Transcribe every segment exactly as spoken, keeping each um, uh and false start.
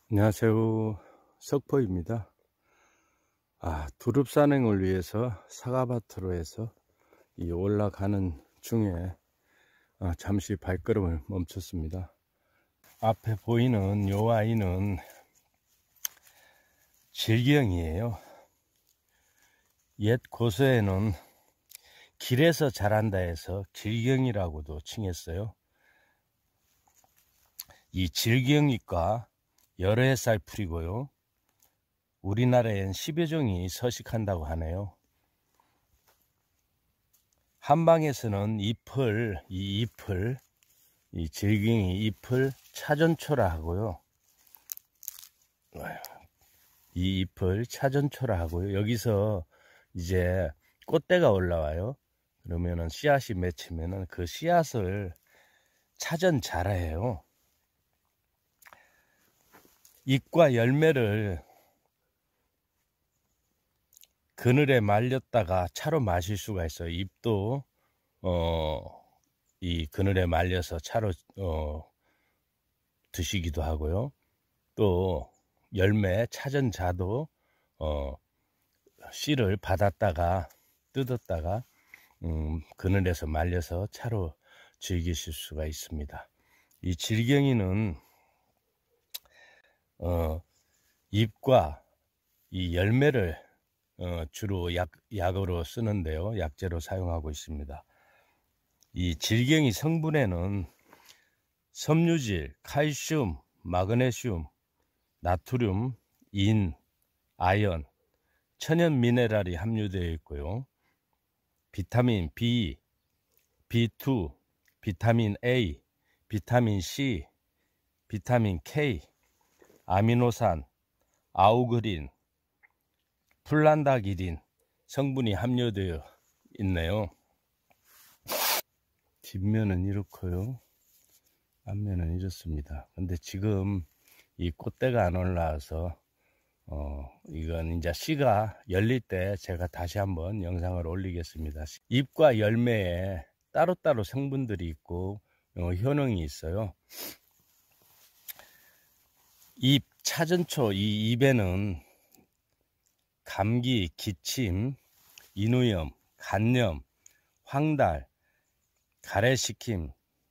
안녕하세요. 석포입니다. 아, 두릅 산행을 위해서 사과밭으로 해서 이 올라가는 중에 아, 잠시 발걸음을 멈췄습니다. 앞에 보이는 요 아이는 질경이에요. 옛 고서에는 길에서 자란다 해서 질경이라고도 칭했어요. 이 질경이과 여러 햇살 풀이고요. 우리나라엔 십여 종이 서식한다고 하네요. 한방에서는 잎을, 이 잎을, 이 질경이 잎을 차전초라 하고요. 이 잎을 차전초라 하고요. 여기서 이제 꽃대가 올라와요. 그러면은 씨앗이 맺히면은 그 씨앗을 차전자라해요. 잎과 열매를 그늘에 말렸다가 차로 마실 수가 있어요. 잎도 어, 이 그늘에 말려서 차로 어, 드시기도 하고요. 또 열매 차전자도 어, 씨를 받았다가 뜯었다가 음, 그늘에서 말려서 차로 즐기실 수가 있습니다. 이 질경이는 어, 잎과 이 열매를 어, 주로 약, 약으로 쓰는데요. 약재로 사용하고 있습니다. 이 질경이 성분에는 섬유질, 칼슘, 마그네슘, 나트륨, 인, 아연, 천연 미네랄이 함유되어 있고요. 비타민 B, 비 투, 비타민 A, 비타민 C, 비타민 K, 아미노산, 아우그린, 플란다기린 성분이 함유되어 있네요. 뒷면은 이렇고요. 앞면은 이렇습니다. 근데 지금 이 꽃대가 안 올라와서 어, 이건 이제 씨가 열릴 때 제가 다시 한번 영상을 올리겠습니다. 잎과 열매에 따로따로 성분들이 있고 어, 효능이 있어요. 잎 차전초, 이 잎에는 감기, 기침, 인후염, 간염, 황달, 가래식힘,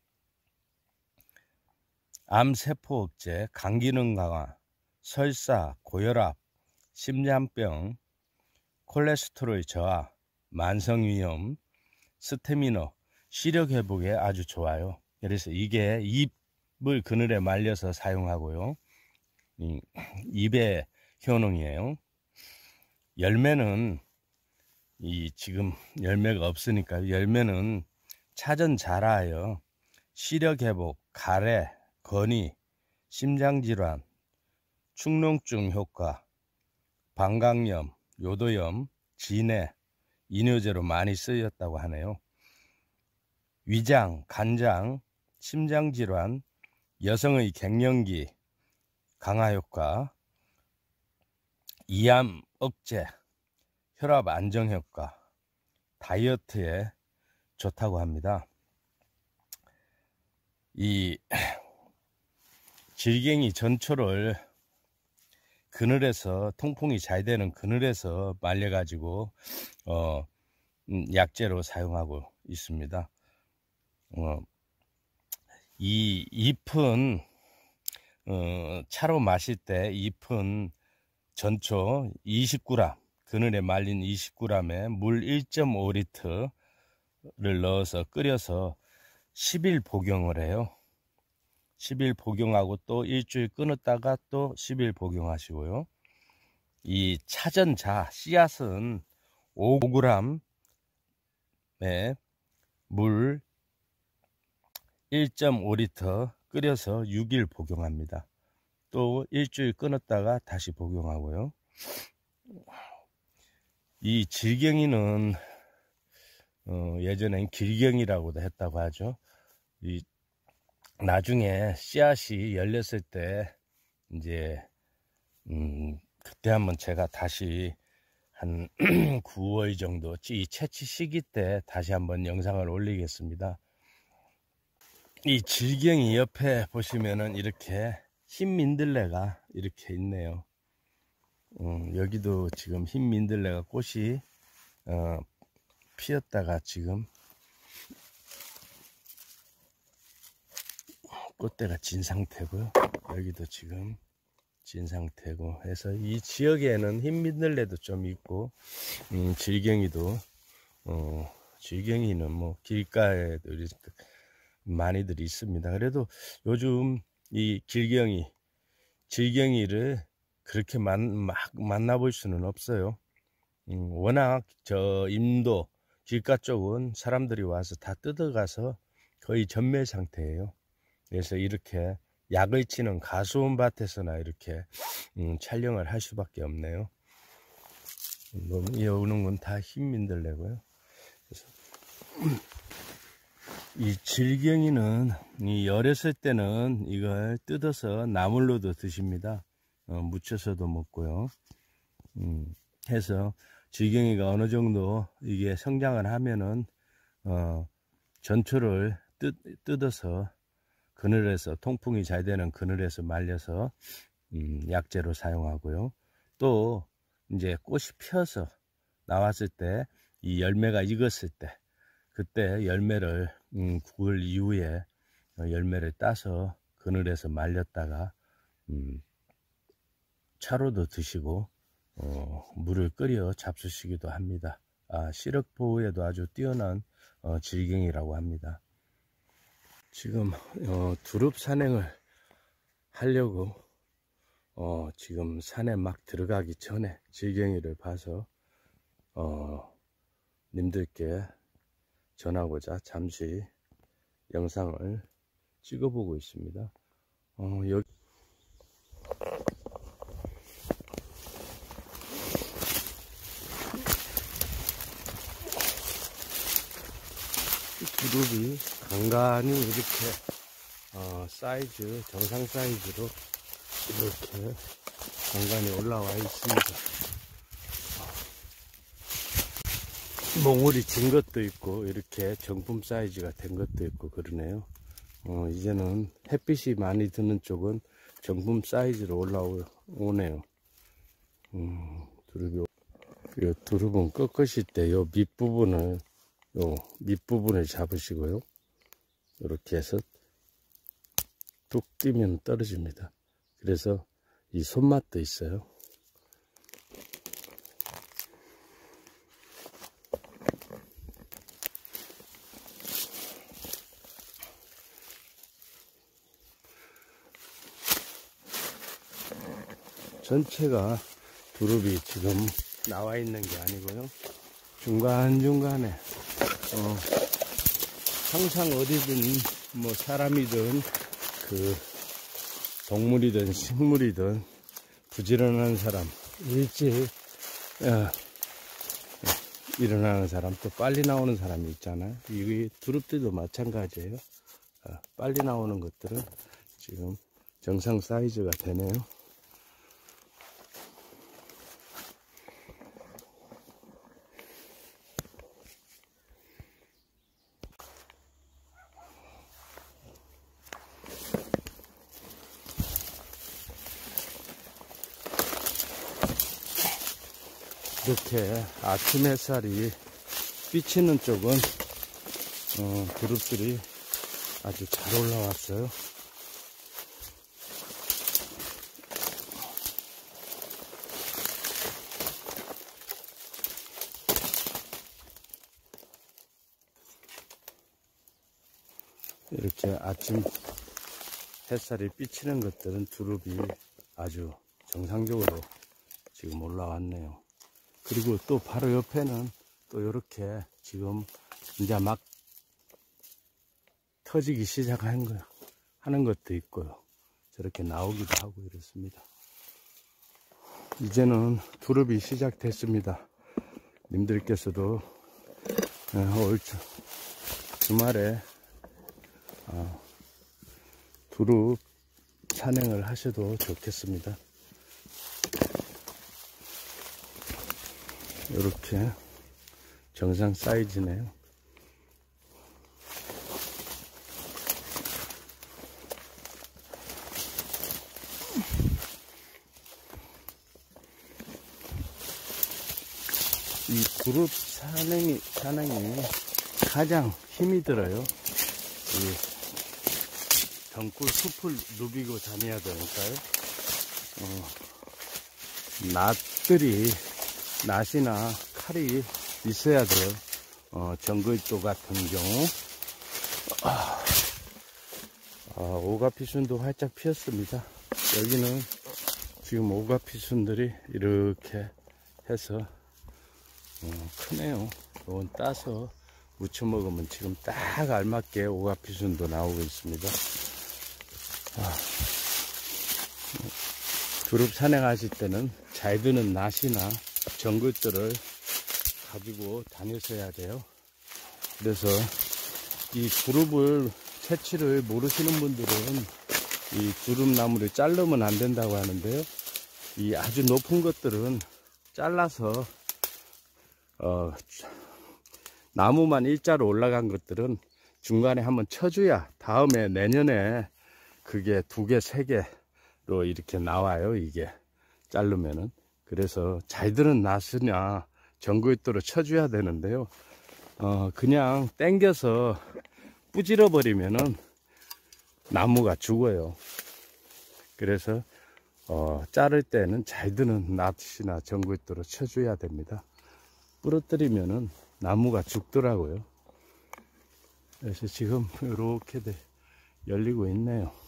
암세포 억제, 간기능 강화, 설사, 고혈압, 심장병, 콜레스테롤 저하, 만성위염, 스태미너, 시력 회복에 아주 좋아요. 그래서 이게 잎을 그늘에 말려서 사용하고요. 이, 잎의 효능이에요. 열매는 이 지금 열매가 없으니까 열매는 차전자라하여 시력 회복, 가래, 건이, 심장질환, 축농증 효과, 방광염, 요도염, 진해, 이뇨제로 많이 쓰였다고 하네요. 위장, 간장, 심장질환, 여성의 갱년기 강화 효과, 이암 억제, 혈압 안정 효과, 다이어트에 좋다고 합니다. 이 질갱이 전초를 그늘에서 통풍이 잘 되는 그늘에서 말려 가지고 어, 약재로 사용하고 있습니다. 어, 이 잎은 어, 차로 마실 때 잎은 전초 이십 그램, 그늘에 말린 이십 그램에 물 일 점 오 리터를 넣어서 끓여서 십 일 복용을 해요. 십 일 복용하고 또 일주일 끊었다가 또 십 일 복용하시고요. 이 차전자 씨앗은 오 그램에 물 일 점 오 리터 끓여서 육 일 복용합니다. 또 일주일 끊었다가 다시 복용하고요. 이 질경이는 어, 예전엔 길경이라고도 했다고 하죠. 이 나중에 씨앗이 열렸을 때 이제 음, 그때 한번 제가 다시 한 구월 정도 이 채취 시기 때 다시 한번 영상을 올리겠습니다. 이 질경이 옆에 보시면은 이렇게 흰 민들레가 이렇게 있네요. 음, 여기도 지금 흰 민들레가 꽃이 어, 피었다가 지금 꽃대가 진 상태고요. 여기도 지금 진 상태고 해서 이 지역에는 흰 민들레도 좀 있고 음, 질갱이도 어, 질갱이는 뭐 길가에도 많이들 있습니다. 그래도 요즘 이 길갱이 질갱이를 그렇게 만, 막 만나볼 수는 없어요. 음, 워낙 저 임도 길가 쪽은 사람들이 와서 다 뜯어가서 거의 전멸 상태예요. 그래서 이렇게 약을 치는 가수원 밭에서나 이렇게 음, 촬영을 할 수밖에 없네요. 이 오는 건 다 흰 민들레고요. 그래서 이 질갱이는 이 어렸을 때는 이걸 뜯어서 나물로도 드십니다. 어, 무쳐서도 먹고요. 음, 해서 질갱이가 어느 정도 이게 성장을 하면은 어, 전초를 뜯, 뜯어서 그늘에서 통풍이 잘 되는 그늘에서 말려서 음, 약재로 사용하고요. 또 이제 꽃이 펴서 나왔을 때 이 열매가 익었을 때 그때 열매를 음, 구월 이후에 열매를 따서 그늘에서 말렸다가 음, 차로도 드시고 어, 물을 끓여 잡수시기도 합니다. 아, 시력 보호에도 아주 뛰어난 어, 질갱이라고 합니다. 지금 어, 두릅 산행을 하려고 어, 지금 산에 막 들어가기 전에 질갱이를 봐서 어, 님들께 전하고자 잠시 영상을 찍어보고 있습니다. 어, 여기 두릅이 간간히 이렇게 어, 사이즈 정상 사이즈로 이렇게 간간히 올라와 있습니다. 몽울이 진 것도 있고 이렇게 정품 사이즈가 된 것도 있고 그러네요. 어, 이제는 햇빛이 많이 드는 쪽은 정품 사이즈로 올라오네요. 음, 두릅이 요 두릅은 꺾으실 때 요 밑부분을 요 밑부분을 잡으시고요. 이렇게 해서 뚝 뛰면 떨어집니다. 그래서 이 손맛도 있어요. 전체가 두릅이 지금 나와 있는 게 아니고요. 중간중간에 어, 항상 어디든 뭐 사람이든 그 동물이든 식물이든 부지런한 사람 일찍 어, 일어나는 사람 또 빨리 나오는 사람이 있잖아요. 이 두릅들도 마찬가지예요. 어, 빨리 나오는 것들은 지금 정상 사이즈가 되네요. 이렇게 아침 햇살이 비치는 쪽은 어, 두릅들이 아주 잘 올라왔어요. 이렇게 아침 햇살이 비치는 것들은 두릅이 아주 정상적으로 지금 올라왔네요. 그리고 또 바로 옆에는 또 이렇게 지금 이제 막 터지기 시작한 거 하는 것도 있고요. 저렇게 나오기도 하고 이렇습니다. 이제는 두릅이 시작됐습니다. 님들께서도 올 주말에 두릅 산행을 하셔도 좋겠습니다. 이렇게 정상 사이즈네요. 이 그룹 산행이, 산행이 가장 힘이 들어요. 이 덩굴 숲을 누비고 다녀야 되니까요. 어, 낫들이, 낫이나 칼이 있어야 돼요. 어, 정글도 같은 경우. 아, 아, 오가피순도 활짝 피었습니다. 여기는 지금 오가피순들이 이렇게 해서 어, 크네요. 이건 따서 무쳐 먹으면 지금 딱 알맞게 오가피순도 나오고 있습니다. 아, 두릅 산행하실 때는 잘 드는 낫이나 정글들을 가지고 다니셔야 돼요. 그래서 이 두릅을 채취를 모르시는 분들은 이 두릅나무를 자르면 안 된다고 하는데요. 이 아주 높은 것들은 잘라서 어, 나무만 일자로 올라간 것들은 중간에 한번 쳐줘야 다음에 내년에 그게 두 개, 세 개로 이렇게 나와요. 이게 자르면은. 그래서 잘 드는 낫이나 정글도로 쳐줘야 되는데요. 어, 그냥 땡겨서 뿌질러 버리면은 나무가 죽어요. 그래서 어, 자를 때는 잘 드는 낫이나 정글도로 쳐줘야 됩니다. 부러뜨리면은 나무가 죽더라고요. 그래서 지금 이렇게 열리고 있네요.